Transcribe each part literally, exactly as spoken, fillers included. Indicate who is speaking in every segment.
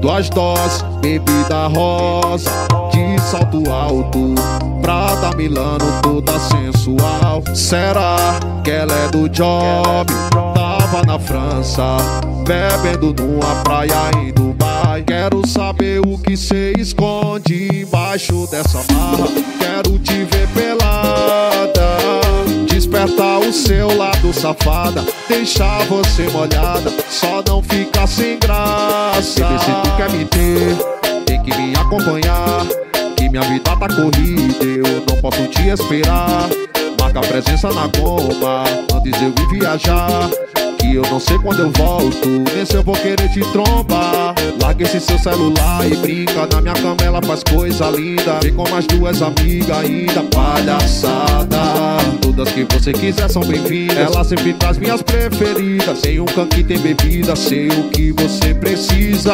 Speaker 1: Duas doses, bebida rosa, de salto alto, Prada Milano toda sensual. Será que ela é do job? Tava na França, bebendo numa praia em Dubai. Quero saber o que cê esconde embaixo dessa marra. Quero te ver pelada, despertar o seu lado safada, deixar você molhada, só não ficar sem graça. Bebê, se tu quer me ter, tem que me acompanhar, que minha vida tá corrida, eu não posso te esperar. Marca a presença na goma, antes eu ir viajar, que eu não sei quando eu volto, nem se eu vou querer te trombar. Larga esse seu celular e brinca, na minha cama ela faz coisa linda. Vem com mais duas amigas ainda, palhaçada. Todas que você quiser são bem-vindas, ela sempre traz minhas preferidas. Tem um canque, tem bebida, sei o que você precisa.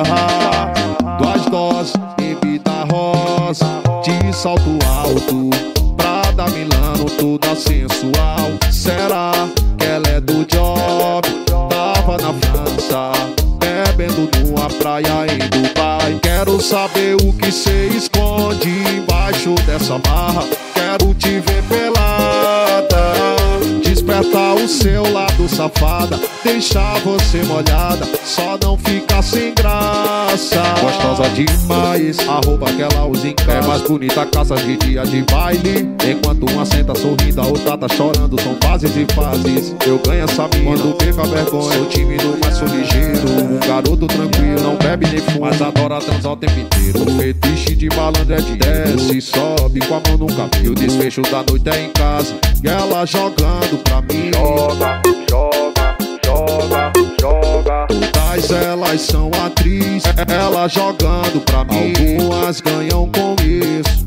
Speaker 1: Duas doses, bebida rosa, de salto alto, Prada Milano toda sensual. Será que ela é do job? Tava na França, bebendo numa praia em Dubai. Quero saber o que cê esconde embaixo dessa barra. Quero te ver pelada, despertar o seu lado safada, deixar você molhada, só não ficar sem graça. Gostosa demais, arroba que ela usa em casa. É mais bonita a caça de dia de baile, enquanto uma senta sorrindo, a outra tá chorando. São fases e fases, eu ganho essa mina quando perco a vergonha. Sou tímido, mas sou ligeiro, um garoto tranquilo, não bebe nem fuma, mas adora transar o tempo inteiro. O fetiche de malandro é de desce e sobe com a mão no cabelo. O desfecho da noite é em casa, e ela jogando pra mim.
Speaker 2: Joga, joga, joga, joga.
Speaker 1: Todas elas são atrizes, ela jogando pra mim. Algumas ganham com isso,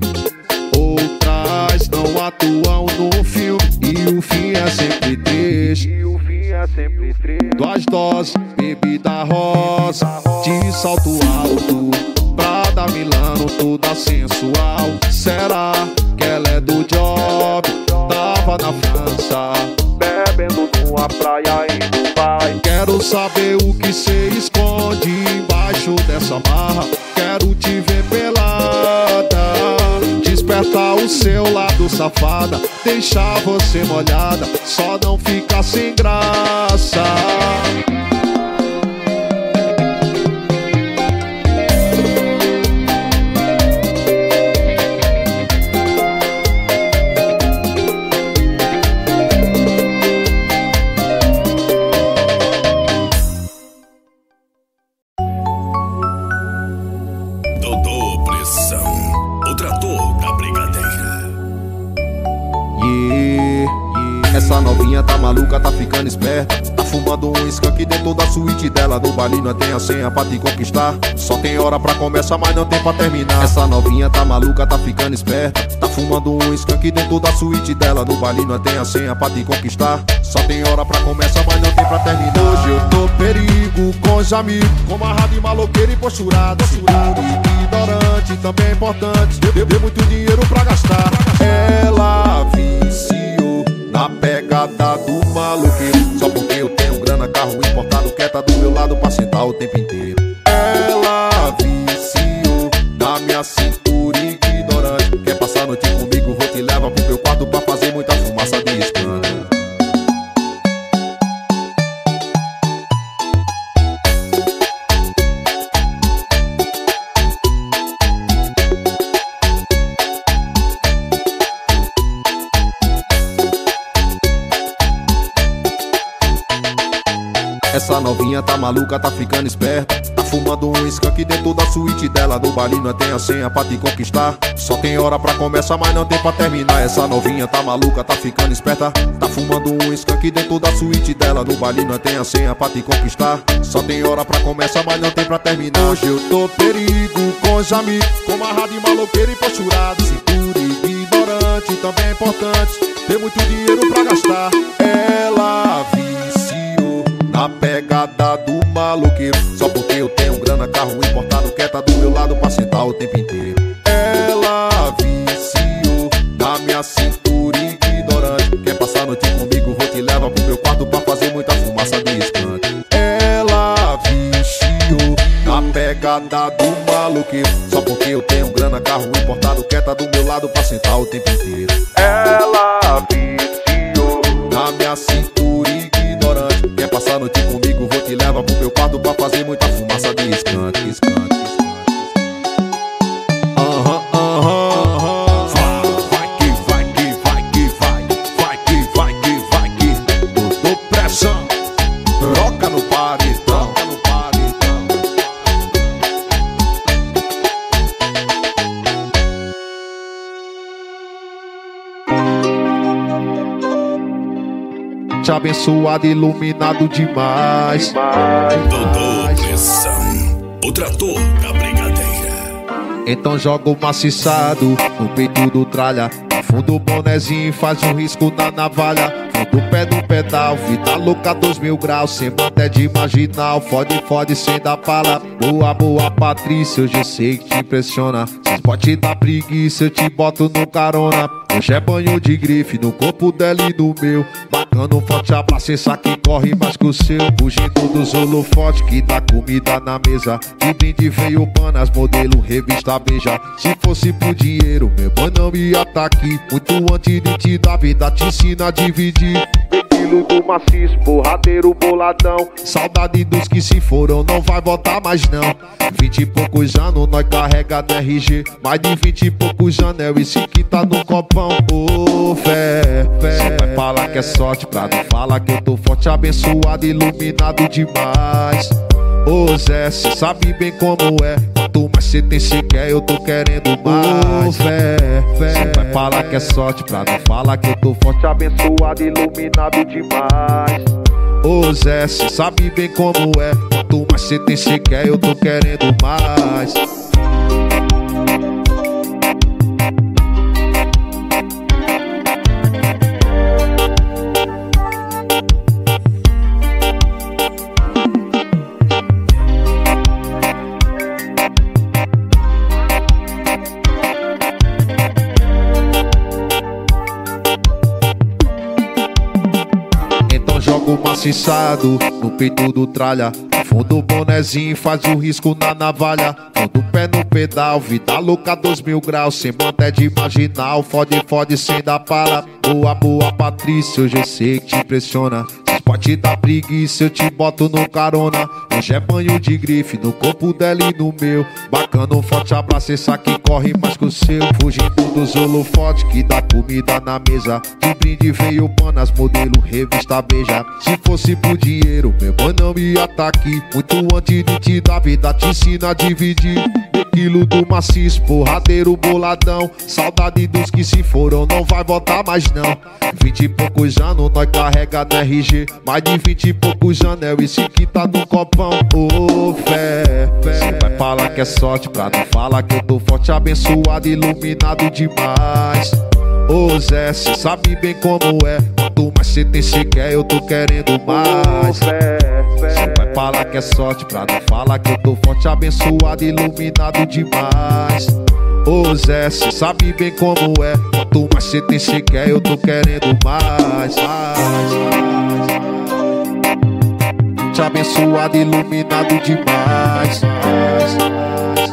Speaker 1: outras não atuam no filme, e o fim é sempre triste.
Speaker 2: E o fim é sempre triste.
Speaker 1: Duas doses, bebida rosa, de salto alto, Prada Milano toda sensual. Será que ela é do job? Tava na França,
Speaker 2: Bebendo numa praia em Dubai.
Speaker 1: quero saber o que cê esconde embaixo dessa marra. Quero te ver pelada, despertar o seu lado safada, deixar você molhada, só não ficar sem graça.
Speaker 3: Dodô Pressão, o trator da brigadeira.
Speaker 1: Yeah, yeah. Essa novinha tá maluca, tá ficando esperta, tá fumando um skunk dentro da suíte dela. No baile não tem a senha pra te conquistar, só tem hora pra começar, mas não tem pra terminar. Essa novinha tá maluca, tá ficando esperta, tá fumando um skunk dentro da suíte dela. No baile não tem a senha pra te conquistar, só tem hora pra começar, mas não tem pra terminar. Hoje eu tô perigo com os amigos, com amarrado e maloqueiro e posturado, posturado. Ignorante, também é importante, eu dei muito dinheiro pra gastar. Ela viciou na pegada do maloqueiro, só porque eu tenho grana, carro importado, quieta do meu lado pra sentar o tempo inteiro. Ela viciou na minha cintura ignorante, quer passar a noite comigo, vou te levar pro meu quarto pra fazer muita fumaça de escândalo. Essa novinha tá maluca, tá ficando esperta, tá fumando um skunk dentro da suíte dela. No baile não tem a senha pra te conquistar, só tem hora pra começar, mas não tem pra terminar. Essa novinha tá maluca, tá ficando esperta, tá fumando um skunk dentro da suíte dela. No baile não tem a senha pra te conquistar, só tem hora pra começar, mas não tem pra terminar. Hoje eu tô perigo com os amigos, com amarrado e maloqueiro e posturado. Cintura ignorante, também é importante, ter muito dinheiro pra gastar. Ela viciou na pegada do maloqueiro, só porque eu tenho grana, carro importado, quieta do meu lado pra sentar o tempo inteiro. Ela viciou na minha cintura ignorante, quer passar a noite comigo, vou te levar pro meu quarto pra fazer muita fumaça de skunk. Ela viciou na na pegada do maluqueiro. Só porque eu tenho grana, carro importado, quieta do meu lado pra sentar o tempo inteiro.
Speaker 2: Ela viciou
Speaker 1: Na minha cintura ignorante. Quer passar a noite comigo, vou te levar pro meu quarto pra fazer muita fumaça de skunk, skunk. Aham, aham, vai que vai que vai que vai. Vai que vai que vai que botou pressão. Troca no paredão, no paredão. Te abençoado, iluminado demais.
Speaker 3: Dodô Pressão, o trator da brigadeira.
Speaker 1: Então joga o maciçado no peito do tralha. Afunda o bonezinho e faz um risco na navalha. Funda o pé do pedal, vida louca dois mil graus. Sem banda de marginal, fode, fode sem dar pala. Boa, boa Patrícia, hoje eu sei que te impressiona. Se pode dar preguiça, eu te boto no carona. Hoje é banho de grife no corpo dela e no meu. Bacana, um forte abraço, esse aqui corre mais que o seu. Fugindo dos holofotes que dá comida na mesa. De brinde veio panas, modelo revista beija. Se fosse por dinheiro, meu mano não ia tá aqui. Muito antes de te dar vida, te ensina a dividir.
Speaker 2: Estilo do maciço, porradeiro, boladão.
Speaker 1: Saudade dos que se foram, não vai voltar mais não. Vinte e poucos anos, nós carrega no R G. Mais de vinte e poucos anos, é esse que tá no copão. Ô, fé, fé. Só vai falar que é sorte, pra não falar que eu tô forte, abençoado, iluminado demais. Ô Zé, cê sabe bem como é. Quanto mais cê tem, cê quer, eu tô querendo mais. Ô, fé, fé. Só vai falar que é sorte, pra não falar que eu tô forte,
Speaker 2: Abençoado, iluminado demais.
Speaker 1: ô Zé, cê sabe bem como é. Quanto mais cê tem, cê quer, eu tô querendo mais. Joga o maciçado no peito do tralha. Funda o bonezinho e faz o risco na navalha. Funda o pé no pedal, vida louca dois mil graus. Sem banda de marginal, fode, fode sem dar pala. Boa, boa Patrícia, hoje eu sei que te impressiona. Se pode dar preguiça, eu te boto no carona. Hoje é banho de grife no corpo dela e no meu. Bacana, um forte abraço, esse aqui corre mais que o seu. Fugindo dos holofotes que dá comida na mesa. De brinde veio panas, modelo revista beija. Se fosse por dinheiro, meu mano não ia tá aqui. Muito antes de te dar vida, te ensina a dividir. Aquilo do maciço, porradeiro, boladão. Saudade dos que se foram, não vai voltar mais não. Vinte e poucos anos, nós carrega no R G. Mais de vinte e poucos anos, é esse que tá no copão. Ô, fé, fé. Cê vai falar que é sorte, pra não falar que eu tô forte, abençoado, iluminado demais. Ô Zé, cê sabe bem como é. Quanto mais cê tem, cê quer, eu tô querendo mais. Cê vai falar que é sorte, pra não falar que eu tô forte, abençoado, iluminado demais. Ô Zé, cê sabe bem como é. Quanto mais cê tem, cê quer, eu tô querendo mais, mais, mais. Te abençoado, iluminado demais, mais, mais.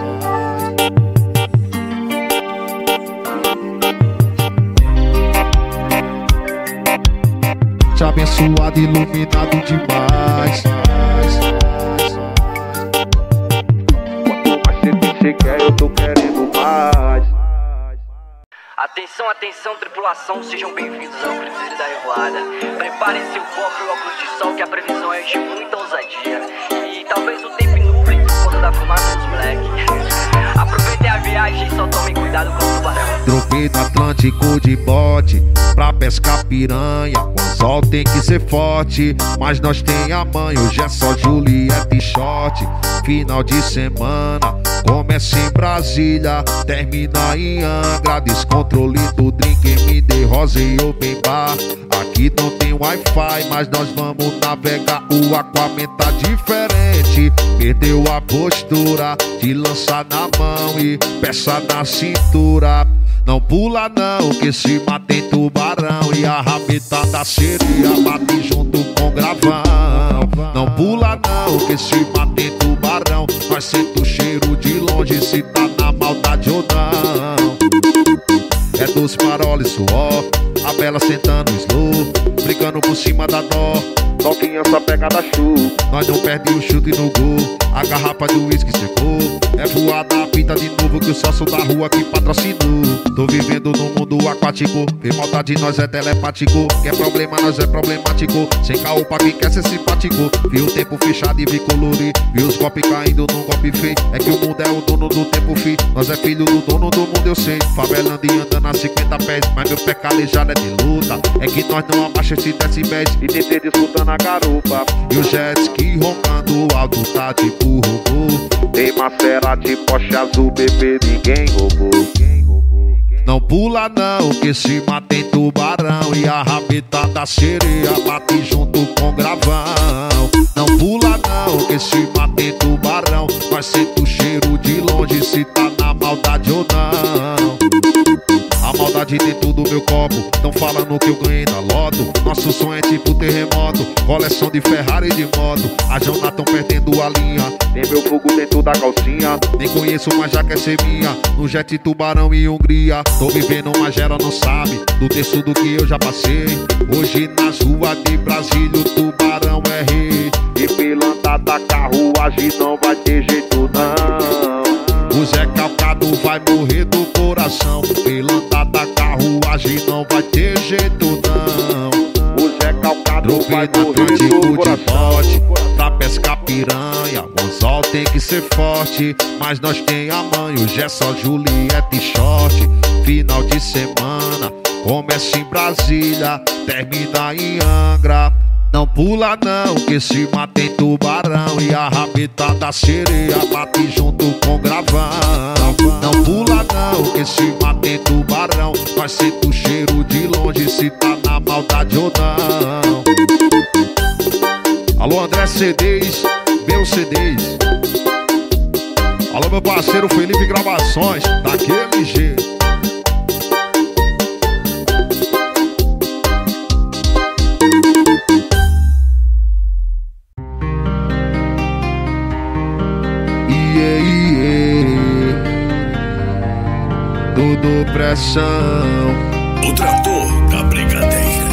Speaker 1: Te abençoado, iluminado demais.
Speaker 2: Quanto mais cê tem, cê quer, eu tô querendo mais.
Speaker 4: Atenção, atenção, tripulação, sejam bem-vindos ao Cruzeiro da Revoada. Preparem seu copo e óculos de sol, que a previsão é de muita ousadia. E talvez o tempo nuble quando da fumaça dos moleque. Aproveitem a viagem e só tomem cuidado com o tubarão.
Speaker 1: Tropei no Atlântico de bote pra pescar piranha. O anzol tem que ser forte, mas nós tem a mãe. Hoje é só Julieta e short. Final de semana, começa em Brasília, termina em Angra. Descontrole do drink, M D, Rosa e Open Bar. Aqui não tem Wi-Fi, mas nós vamos navegar. O Aquaman tá diferente. Perdeu a postura de lançar na mão e peça na cintura. Não pula não, que se mata em tubarão. E a rabeta da sereia bate junto com gravão. Não pula não, que se mata em tubarão. Nós Nós sente o cheiro de longe se tá na maldade ou não. É doce, marola e suor, a bela sentando slow, brincando por cima da dó.
Speaker 2: Novinha só pega da chuva.
Speaker 1: Nós não perde o chute no gol, a garrafa do uísque secou. É voar da pinta de novo que o sócio da rua que patrocinou. Tô vivendo no mundo aquático, vê maldade nós é telepático. Quer problema nós é problemático, sem caô pra quem quer ser simpático. Vi o tempo fechado e vi colorir, vi os golpes caindo num golpe feio. É que o mundo é o dono do tempo, fi. Nós é filho do dono do mundo, eu sei. Favelando e andando a cinquenta pés, mas meu pé calejado é de luta. É que nós não abaixa esse decibéis
Speaker 2: E tentei disputando a garupa.
Speaker 1: e o jet ski roncando alto tá tipo robô.
Speaker 2: Tem Maserati, Porsche azul, bebê, ninguém roubou.
Speaker 1: Não pula não, que se mata em tubarão e a rabeta da sereia bate junto com gravão. Não pula não, que se mata em tubarão. Nós sente o cheiro de longe se tá na maldade ou não. A maldade dentro do meu copo, tão falando que eu ganhei na loto. Nosso sonho é tipo terremoto, coleção de Ferrari de moto. A Jona tão perdendo a linha,
Speaker 2: Tem meu fogo dentro da calcinha.
Speaker 1: nem conheço, mas já quer ser minha. No jet tubarão e Hungria, tô vivendo, mas geral não sabe do texto do que eu já passei. Hoje nas ruas de Brasília o tubarão é rei.
Speaker 2: E pilantra da carruagem não vai ter jeito não.
Speaker 1: O Zé Calcado vai morrer do coração. Pilantra da carruagem não vai ter jeito não.
Speaker 2: O Zé Calcado
Speaker 1: Tropei
Speaker 2: vai
Speaker 1: no
Speaker 2: morrer
Speaker 1: Atlântico
Speaker 2: do
Speaker 1: de
Speaker 2: coração.
Speaker 1: bote, pra pescar piranha, o anzol tem que ser forte. Mas nós tem a mãe, hoje é só Juliette e short. Final de semana, começa em Brasília, termina em Angra. Não pula não, que se mata em tubarão e a rabeta da sereia bate junto com gravão. Não pula não, que se mata em tubarão. Nós sente o cheiro de longe se tá na maldade ou não. Alô André C Ds, meus C Ds. Alô meu parceiro Felipe Gravações, daquele jeito. Yeah, yeah. Tudo pressão.
Speaker 3: O trator da brigadeira.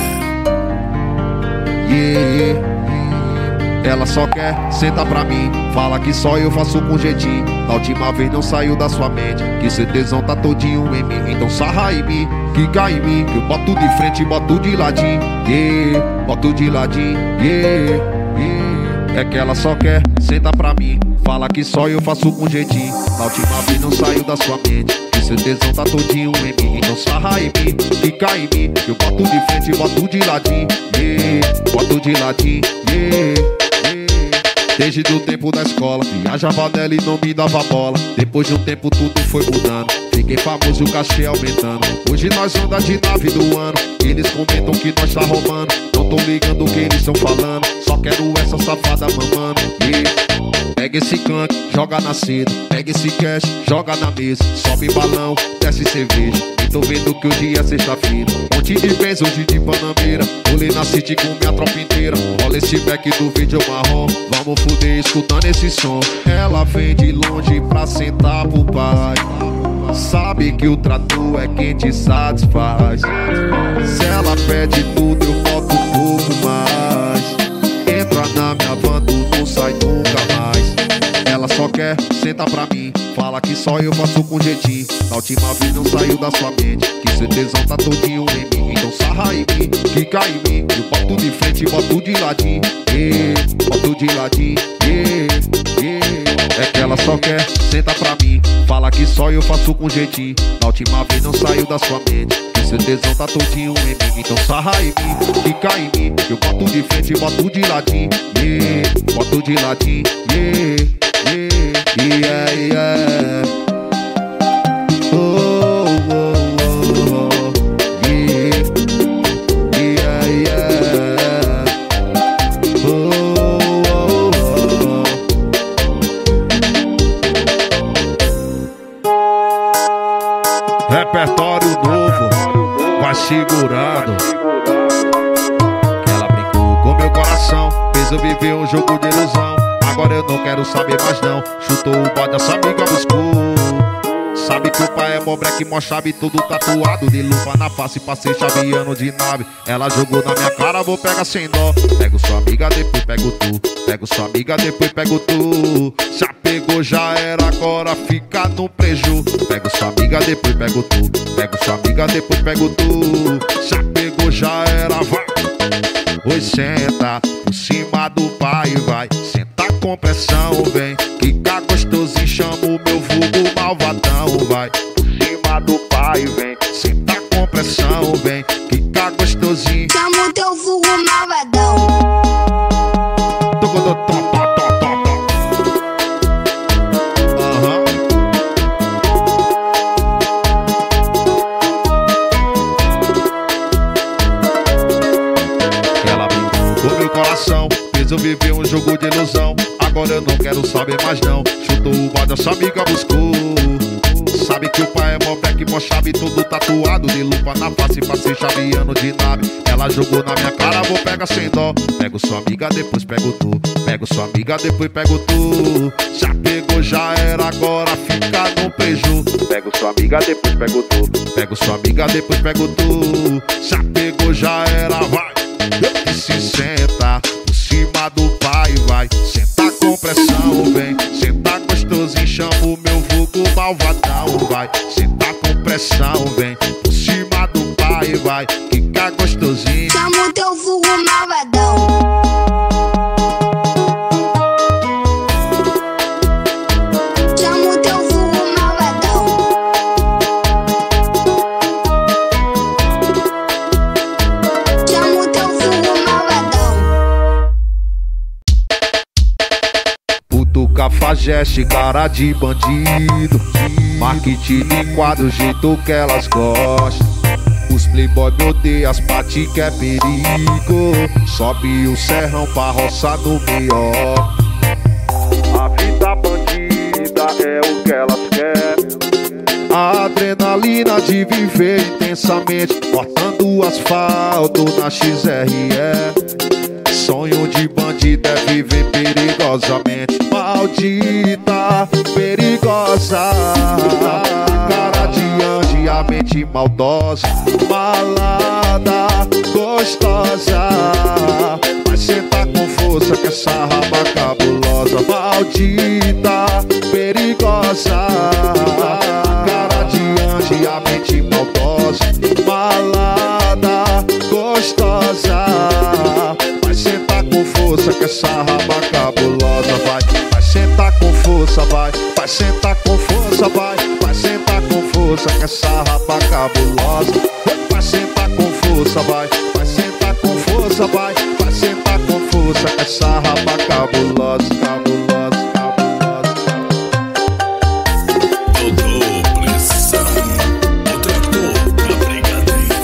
Speaker 1: Yeah. Ela só quer sentar pra mim, fala que só eu faço com jeitinho. Da última vez não saiu da sua mente, que seu tesão tá todinho em mim. Então sarra em mim, quica em mim, que eu boto de frente e boto de ladinho. Yeah, boto de ladinho, yeah, yeah. É que ela só quer sentar pra mim, fala que só eu faço com jeitinho. Da última vez não saiu da sua mente, que seu tesão tá todinho em mim. Então sarra em mim, quica em mim, que eu boto de frente e boto de ladinho. Yeah, boto de ladinho, yeah. Desde o tempo da escola, viajava nela e não me dava bola. Depois de um tempo tudo foi mudando, fiquei famoso e o cachê aumentando. Hoje nós anda de nave do ano, eles comentam que nós tá roubando. Não tô ligando o que eles estão falando, só quero essa safada mamando. Yeah. Pega esse canto, joga na seda, pega esse cash, joga na mesa. Sobe balão, desce cerveja, e tô vendo que hoje é sexta-feira. Monte de vez hoje de Panameira, rolei na city com minha tropa inteira. Olha esse back do vídeo marrom, vamos fuder escutando esse som. Ela vem de longe pra sentar pro pai, sabe que o trator é quem te satisfaz. Se ela pede tudo eu boto um pouco mais. Entra na minha van, tu não sai nunca mais. Ela só quer sentar pra mim, fala que só eu faço com jeitinho. Da última vez não saiu da sua mente, que seu tesão tá todinho em mim. Então sarra em mim, quica em mim, eu boto de frente e boto de ladinho. Yeah, boto de ladinho, yeah, yeah. É que ela só quer sentar pra mim, fala que só eu faço com jeitinho. Da última vez não saiu da sua mente, que seu tesão tá todinho em mim. Então sarra em mim, quica em mim, eu boto de frente e boto de ladinho. Yeah, boto de ladinho, yeah, yeah, yeah, yeah. Oh, oh, oh, oh, yeah, yeah, yeah. Oh, oh, oh. Repertório novo, vai segurando. Ela brincou com meu coração, fez eu vivi um jogo de ilusão. Agora eu não quero saber mais não. Chutou o bode, essa amiga buscou. Sabe que o pai é mó black, mó chave, tudo tatuado. De lupa na face, passei chaveando de nave. Ela jogou na minha cara, vou pegar sem dó. Pego sua amiga, depois pego tu. Pego sua amiga, depois pego tu. Já pegou, já era, agora fica no preju. Pego sua amiga, depois pego tu. Pego sua amiga, depois pego tu. Já pegou, já era, vai. Oi, senta por cima do pai, vai. Senta com pressão, vem. Quica gostosinho, chama o meu vulgo malvadão, vai. Por cima do pai, vem. Senta com pressão, vem. Quica gostosinho,
Speaker 5: chama o teu vulgo malvadão.
Speaker 1: Tocou, tom, tom, tom, tom, tom. Aham. Ela brincou com meu coração, fez eu viver um jogo de ilusão. Agora eu não quero saber mais não. Chutou o bode, essa amiga buscou. Sabe que o pai é mó black, mó chave, todo tatuado. De lupa na face, passei chaveando de nave. Ela jogou na minha cara, vou pegar sem dó. Pego sua amiga, depois pego tu. Pego sua amiga, depois pego tu. Já pegou, já era, agora fica no preju. Pego sua amiga, depois pego tu. Pego sua amiga, depois pego tu. Já pegou, já era, vai. E se senta por cima do pai, vai. Senta com pressão, vem. Senta gostosinho, chama o meu vulgo malvadão, vai. Senta com pressão, vem. Por cima do pai, vai. Fica gostosinho,
Speaker 5: chama o teu vulgo malvadão. Chama o teu vulgo malvadão. Chama o teu vulgo malvadão.
Speaker 1: puto cafajeste, cara de bandido. Marketing de quadro, jeito que elas gostam. Os playboy me odeiam, as pati que é perigo. Sobe o serrão pra roça no melhor.
Speaker 2: A vida bandida é o que elas querem.
Speaker 1: A adrenalina de viver intensamente, cortando o asfalto na X R E. Sonho de bandido é viver perigosamente. Maldita, perigosa, cara de anjo e a mente maldosa. Malada, gostosa, vai sentar com força que essa raba cabulosa. Maldita, perigosa, cara de anjo e a mente maldosa. Malada, gostosa, vai sentar com força que essa raba cabulosa. Vai, vai sentar com força, vai. Vai sentar com força, vai. Vai sentar com força que essa raba cabulosa. Vai sentar com força, vai. Vai sentar com força, vai. Vai sentar com força que essa raba cabulosa, cabulosa, cabulosa.
Speaker 3: Todo pressão, o trator da brigadeira.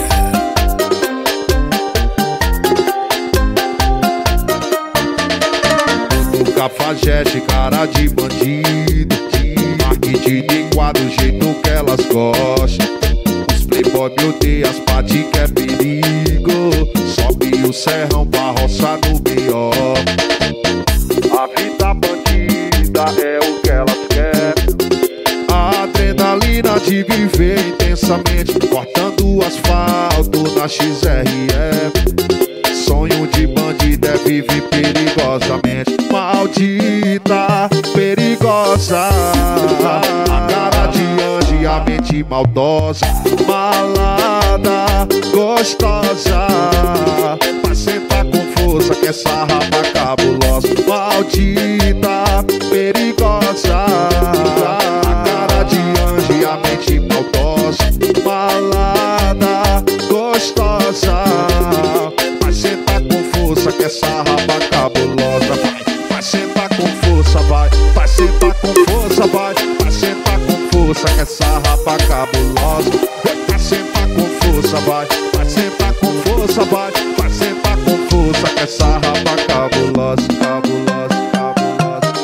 Speaker 1: Todo cafajeste, cara de bandido. Marketing de quadro, jeito que elas gostam. Os playboy me odeiam, as pati que é perigo. Sobe o serrão pra roça no B O.
Speaker 2: A vida bandida é o que elas querem.
Speaker 1: A adrenalina de viver intensamente, cortando o asfalto na X R E. Sonho de bandido é viver perigosamente. Maldita, perigosa, a cara de anjo e a mente maldosa. Malada, gostosa, vai sentar com força que essa raba cabulosa. Maldita, perigosa, a cara de anjo e a mente maldosa. Malada, gostosa, vai sentar com força que essa raba cabulosa. Vai, vai sentar com força, vai. Vai sentar com força, vai. Vai sentar com força que essa raba cabulosa. Vai sentar com força, vai. Vai sentar com força, vai. Vai sentar com força que essa raba cabulosa, cabulosa, cabulosa.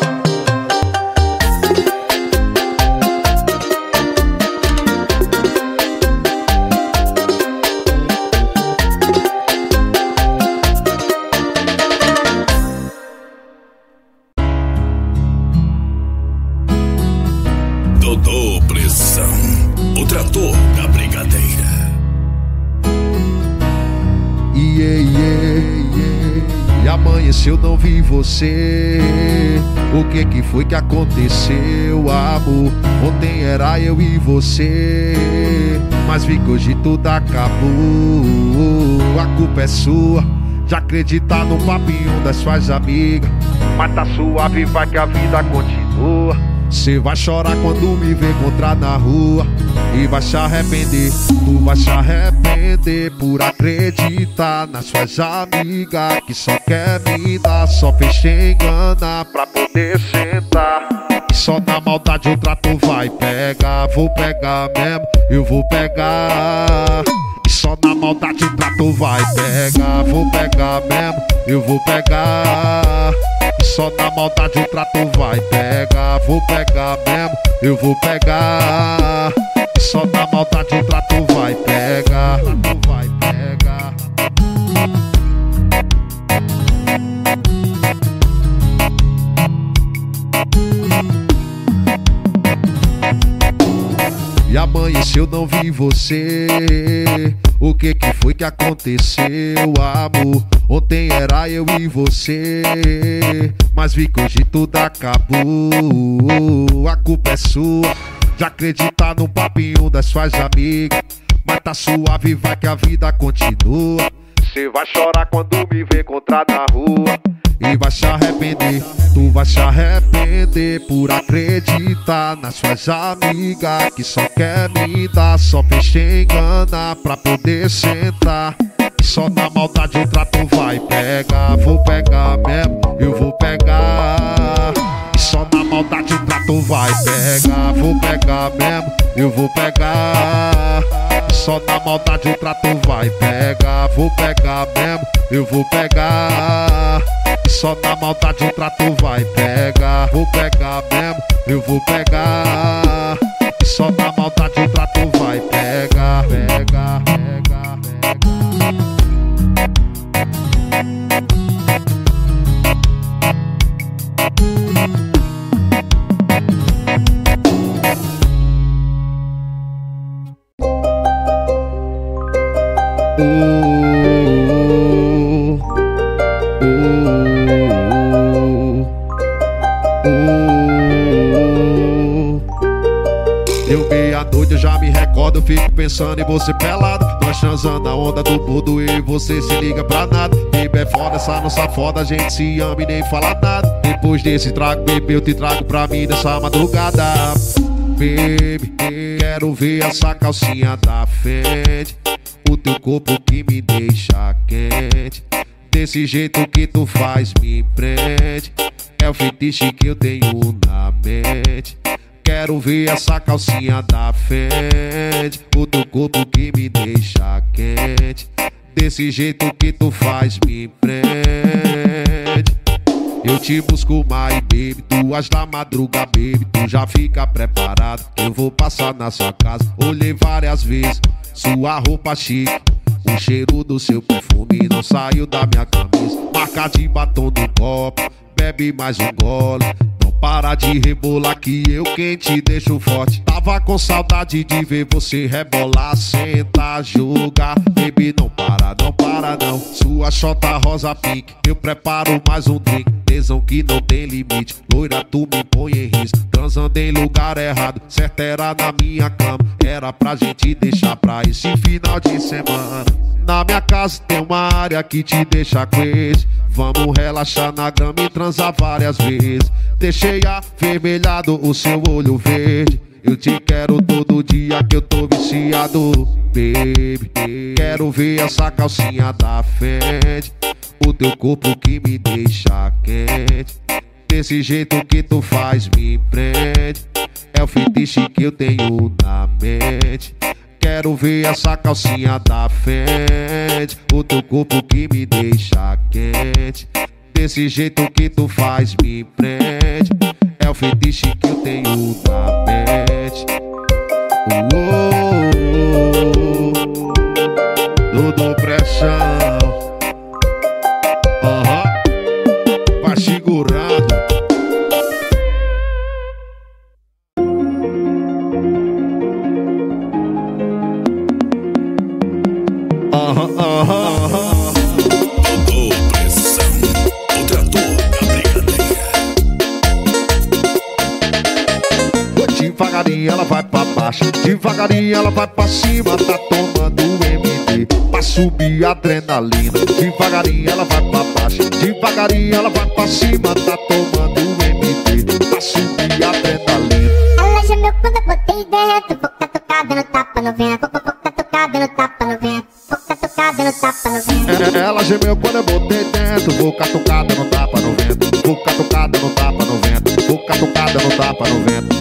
Speaker 3: Ô pressão, o trator da brigadeira.
Speaker 1: Yeah, yeah, yeah. E amanheceu, não vi você. O que que foi que aconteceu, amor? Ontem era eu e você, mas vi que hoje tudo acabou. A culpa é sua de acreditar no papinho das suas amigas, mas tá suave, vai que a vida continua. Cê vai chorar quando me ver encontrar na rua e vai se arrepender, tu vai se arrepender por acreditar nas suas amigas que só quer me dar, só fez te enganar pra poder sentar. E só na maldade o trator vai pegar, vou pegar mesmo, eu vou pegar. E só na maldade o trator vai pegar, vou pegar mesmo, eu vou pegar. E só na maldade o trator vai pegar, vou pegar mesmo, eu vou pegar. E só na maldade o trator vai pegar, o trator vai pegar. E amanheceu, não vi você. O que que foi que aconteceu, amor? Ontem era eu e você, mas vi que hoje tudo acabou. A culpa é sua de acreditar no papinho das suas amigas, mas tá suave, vai que a vida continua. Cê vai chorar quando me ver encontrar na rua e vai se arrepender, tu vai se arrepender por acreditar nas suas amigas que só quer me dar, só fez te enganar pra poder sentar. E só na maldade o trator vai pegar, vou pegar mesmo, eu vou pegar. E só na maldade o trator vai pegar, vou pegar mesmo, eu vou pegar. E só na maldade o trator vai pegar, vou pegar mesmo, eu vou pegar. E só na maldade o trator vai pegar, vou pegar mesmo, eu vou pegar. E só na maldade o trator vai pegar, pegar, pegar, pegar. Deu meia-noite, eu já me recordo, eu fico pensando em você pelado. Nós transando na onda do mundo e você se liga pra nada. Baby, é foda essa nossa foda, a gente se ama e nem fala nada. Depois desse trago, baby, eu te trago pra mim nessa madrugada. Baby, quero ver essa calcinha da Fendi, o teu corpo que me deixa quente. Desse jeito que tu faz me prende, é o fetiche que eu tenho na mente. Quero ver essa calcinha da Fendi, o teu corpo que me deixa quente. Desse jeito que tu faz me prende. Eu te busco mais, baby, duas da madruga, baby. Tu já fica preparado, eu vou passar na sua casa. Olhei várias vezes sua roupa chique, o cheiro do seu perfume não saiu da minha camisa. Marca de batom no copo, bebe mais um gole. Não para de rebolar que eu quem te deixo forte. Tava com saudade de ver você rebolar, sentar, jogar. Baby, não para, não para não. Sua chota rosa pink, eu preparo mais um drink. Tesão que não tem limite, loira tu me põe em risco. Transando em lugar errado, certo era na minha cama. Era pra gente deixar pra esse final de semana. Na minha casa tem uma área que te deixa crazy. Vamos relaxar na grama e transar várias vezes. Deixei avermelhado o seu olho verde. Eu te quero todo dia que eu tô viciado, baby. Quero ver essa calcinha da Fendi, o teu corpo que me deixa quente. Desse jeito que tu faz me prende, é o fetiche que eu tenho na mente. Quero ver essa calcinha da Fendi, o teu corpo que me deixa quente. Desse jeito que tu faz me prende, é o fetiche que eu tenho na mente. Tudo pressão, aham, uh-huh. Vai segurando.
Speaker 3: Botou pressão. O trator da brigadeira.
Speaker 1: Devagarinho ela vai pra baixo, devagarinho ela vai pra cima. Tá tomando M D pra subir a adrenalina. Devagarinho ela vai pra baixo, devagarinho ela vai pra cima. Tá tomando M D pra subir a adrenalina.
Speaker 5: Ela gemeu quando eu botei dentro. Boca tocada no tapa no vento. Boca tocada no tapa no vento. Boca tocada no tapa no vento.
Speaker 1: Ela gemeu quando eu botei dentro. Vou catucada no tapa no vento. Vou catucada no tapa no vento. Vou catucada no tapa no vento.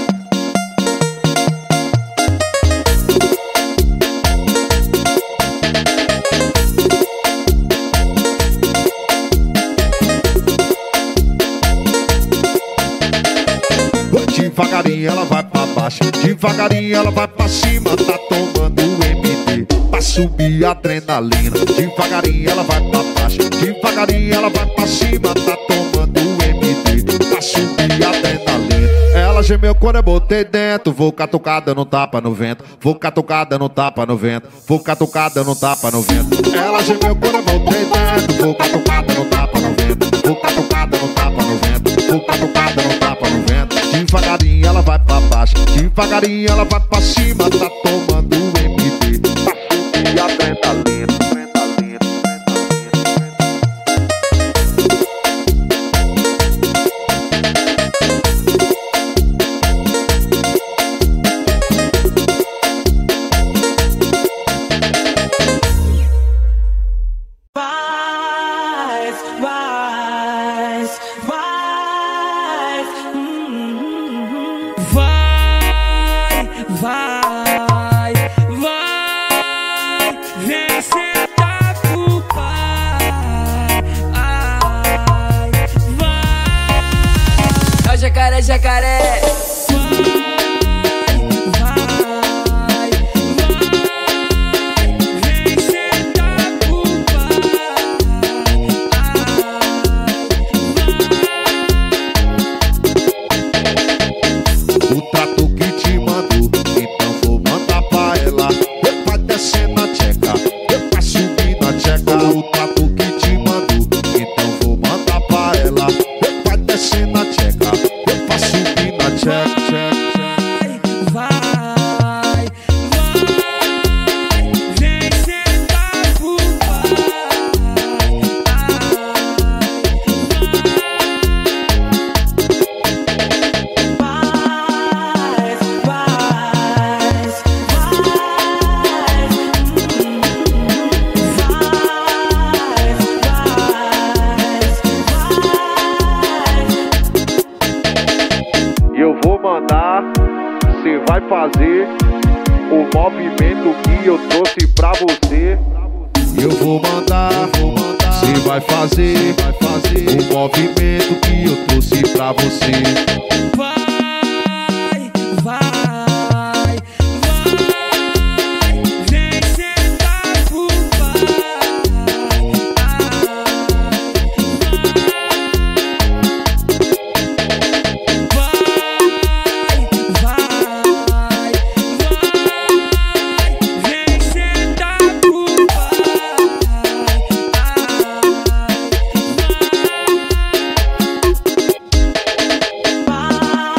Speaker 1: Devagarinho ela vai pra baixo, devagarinho ela vai pra cima. Tá tomando M D pra subir a adrenalina. Devagarinho ela vai pra baixo, devagarinho ela vai pra cima. Tá tomando M D pra subir a adrenalina. Ela gemeu quando eu botei dentro. Vou catucada no tapa no vento. Vou catucada no tapa no vento. Vou catucada no tapa no vento. Ela gemeu quando eu botei dentro. Vou catucada no tapa no vento. Vou catucada no tapa no vento. Vou catucada no tapa no vento. Devagarinho ela vai pra baixo, devagarinho ela vai pra cima. Tá tomando M D pra subir a adrenalina.
Speaker 6: Vai, vai, vem sentar pro pai. Ai, vai. É o jacaré, jacaré. Vai, vai, vai, vem sentar pro pai. Ai,
Speaker 1: vai. O trato que te mandou, então vou mandar pra ela. Vai descer na tcheca, vai subir na tcheca. O trato que te mandou, então vou mandar pra ela. Vai descer na tcheca, vai subir na tcheca, tcheca.
Speaker 6: vai, vai, vem sentar pro pai.
Speaker 2: E eu vou mandar, cê vai fazer o movimento que eu trouxe pra você.
Speaker 1: Eu vou mandar, vou mandar. Cê vai fazer, vai fazer o movimento que eu trouxe pra você.
Speaker 6: Vai, vai, vai, vem sentar pro pai. Vai, vai, vai, vem sentar pro pai.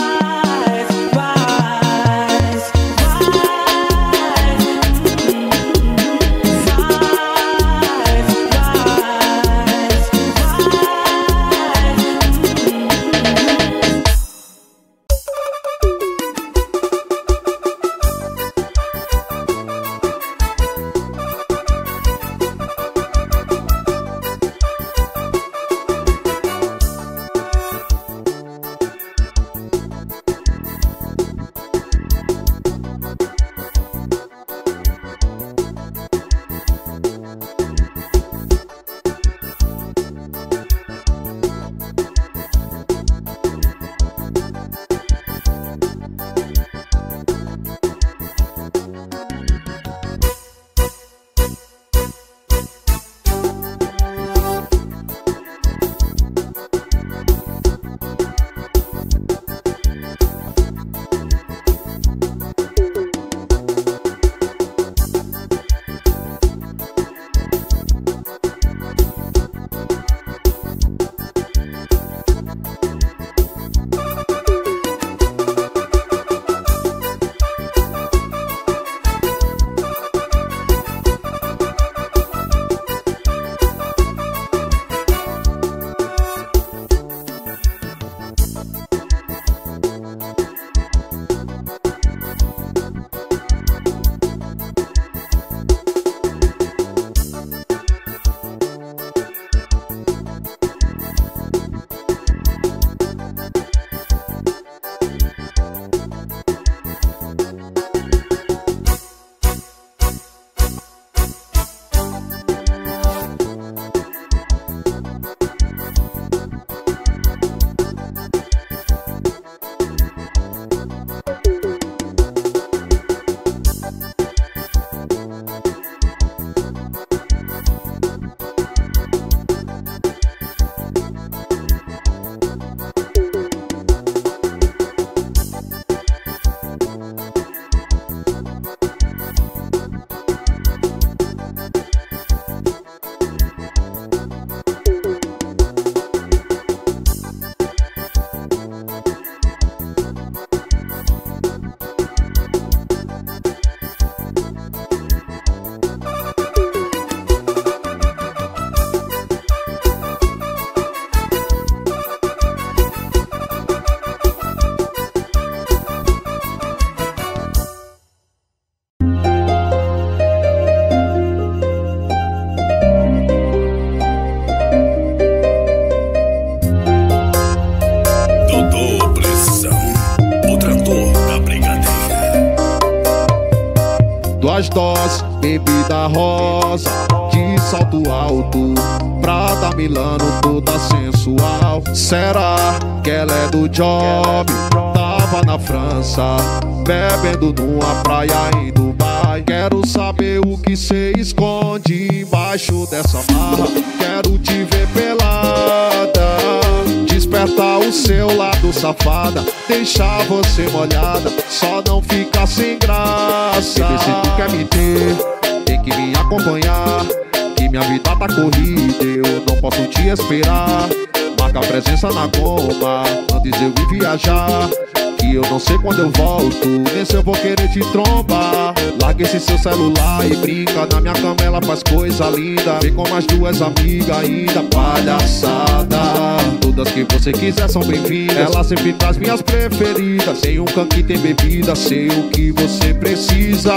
Speaker 1: Duas doses, bebida rosa, de salto alto, Prada Milano toda sensual. Será que ela é do job? Tava na França, bebendo numa praia em Dubai. Quero saber o que cê esconde embaixo dessa marra. Quero te ver pelada, despertar o seu lado safada, deixar você molhada, só não ficar sem graça. Bebê, se tu quer me ter, tem que me acompanhar, que minha vida tá corrida, eu não posso te esperar. Marca a presença na goma, antes eu ir viajar, que eu não sei quando eu volto, nem se eu vou querer te trombar. Larga esse seu celular e brinca, na minha cama ela faz coisa linda. Vem com mais duas amigas ainda, palhaçada. Todas que você quiser são bem-vindas, ela sempre traz minhas preferidas. Tem um canto que tem bebida, sei o que você precisa.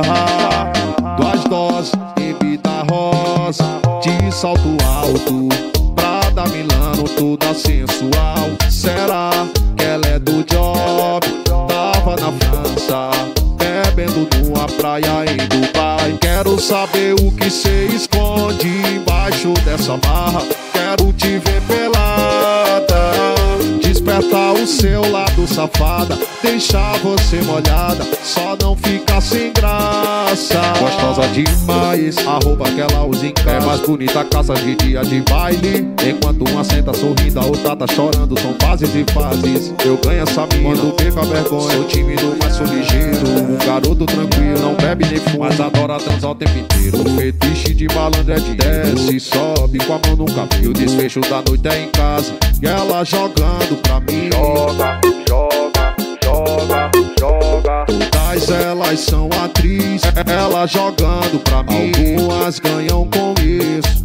Speaker 1: Duas doses, bebida rosa, de salto alto, Prada Milano toda sensual. Será que ela é do job? Tava na França, bebendo numa praia em Dubai. Quero saber o que cê esconde embaixo dessa barra. Quero te ver pelada, despertar o seu lado safada, deixar você molhada, só não ficar sem graça. Gostosa demais, arroba que ela usa em casa. É mais bonita a caça de dia de baile, enquanto uma senta sorrindo, a outra tá chorando. São fases e fases, eu ganho essa mina quando perco a vergonha. Sou tímido, mas sou ligeiro, um garoto tranquilo, não bebe nem fuma, mas adora transar o tempo inteiro. O fetiche de malandro é de desce, sobe com a mão no cabelo. O desfecho da noite é em casa, e ela jogando pra mim.
Speaker 2: Joga, joga, joga, joga.
Speaker 1: Todas elas são atrizes, ela jogando pra mim. Algumas ganham com isso,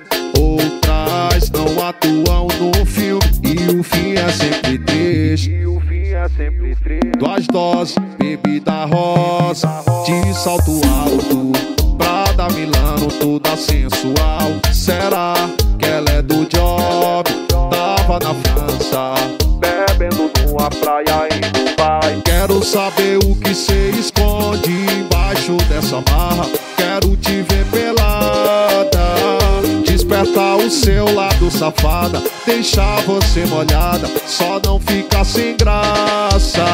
Speaker 1: outras não atuam no filme, e o fim é sempre triste.
Speaker 2: E o fim é sempre triste.
Speaker 1: Duas doses, bebida rosa, de salto alto, Prada Milano toda sensual. Será que ela é do job? Tava na França,
Speaker 2: Bebendo numa praia em Dubai.
Speaker 1: quero saber o que cê esconde embaixo dessa marra. Quero te ver pelada, despertar o seu lado safada, deixar você molhada, só não ficar sem graça.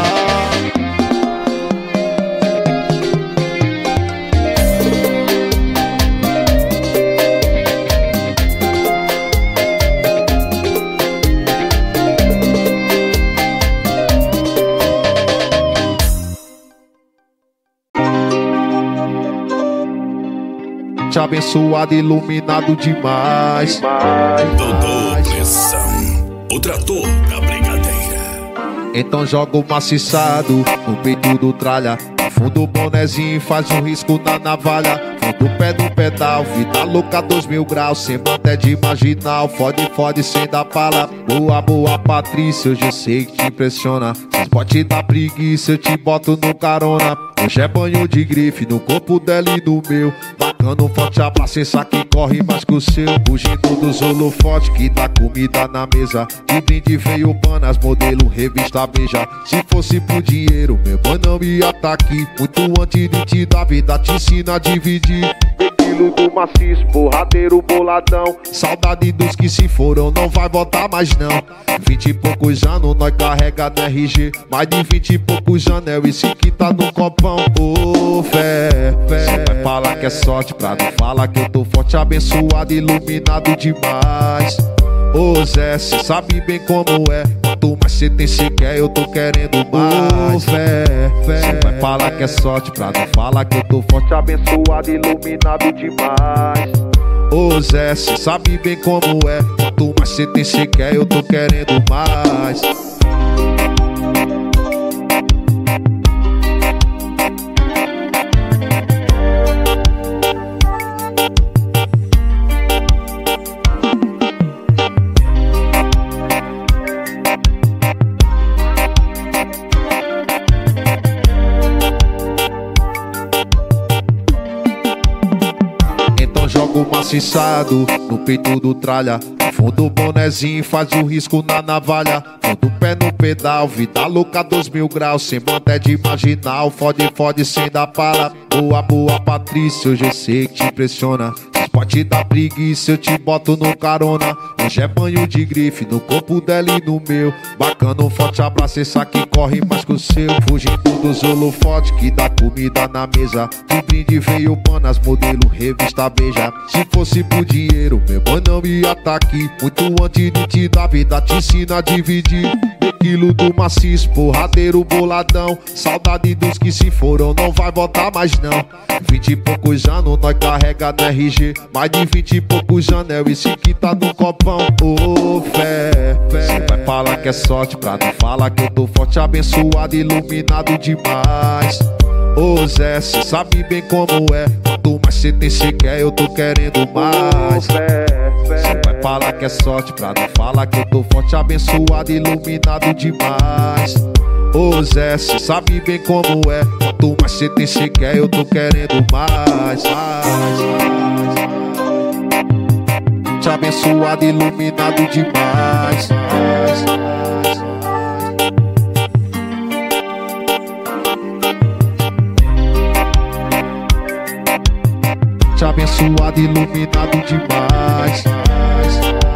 Speaker 1: Te abençoado, iluminado demais.
Speaker 3: Dodô Pressão, o trator da brigadeira.
Speaker 1: Então joga o maciçado no peito do tralha, afunda o bonezinho, faz um risco na navalha. Funda o pé do pedal, vida louca dois mil graus, sem até de marginal. Fode, fode, sem dar pala. Boa, boa Patrícia, hoje eu sei que te impressiona. Se pode dar preguiça, eu te boto no carona. Hoje é banho de grife no corpo dela e no meu. Bacana, um forte abraço, essa que corre mais que o seu. Fugindo dos holofotes que dá comida na mesa. De brinde veio panas, modelo revista Beija. Se fosse por dinheiro, meu mano não ia tá aqui. Muito antes de te dar vida, te ensina a dividir.
Speaker 2: Estilo do maciço, porradeiro, boladão.
Speaker 1: Saudade dos que se foram, não vai voltar mais não. Vinte e poucos anos, nós carrega no R G. Mais de vinte e poucos anos, é esse que tá no copão. Ô, fé, fé. Cê vai falar que é sorte, pra não falar que eu tô forte, abençoado, iluminado demais. Ô Zé, cê sabe bem como é. Quanto mais cê tem, cê quer, eu tô querendo mais. Ô, fé, fé. Cê vai falar que é sorte, pra não falar que eu tô forte,
Speaker 2: Abençoado, iluminado demais.
Speaker 1: ô Zé, cê sabe bem como é. Quanto mais cê tem, cê quer, eu tô querendo mais. Jogo maciçado no peito do tralha, Fundo o bonezinho, faz o risco na navalha. Fundo o pé no pedal, vida louca dois mil graus. Sem manda é de marginal, fode, fode sem dar pala. Boa, boa Patrícia, hoje eu sei que te impressiona. Pode dar preguiça, eu te boto no carona. Hoje é banho de grife no corpo dela e no meu. Bacana, um forte abraço, esse aqui corre mais que o seu. Fugindo dos holofotes que dá comida na mesa. De brinde veio panas, modelo revista Beija. Se fosse por dinheiro, meu mano não ia tá aqui. Muito antes de te dar vida, te ensina a dividir. Quilo do maciço, porradeiro boladão. Saudade dos que se foram, não vai voltar mais não. Vinte e poucos anos, nós carrega no R G. Mais de vinte e poucos anos, é esse que tá no copão. Ô oh, fé, cê vai falar que é sorte, pra não falar que eu tô forte, abençoado, iluminado demais. Ô oh, Zé, cê sabe bem como é. Quanto mais cê tem, cê quer, eu tô querendo mais. Cê vai falar que é sorte, pra não falar que eu tô forte, abençoado, iluminado demais. Ô oh, Zé, cê sabe bem como é. Quanto mais cê tem, cê quer, eu tô querendo mais, mais, mais. Te abençoado, iluminado demais, mais, mais. Te abençoado, iluminado demais, mais.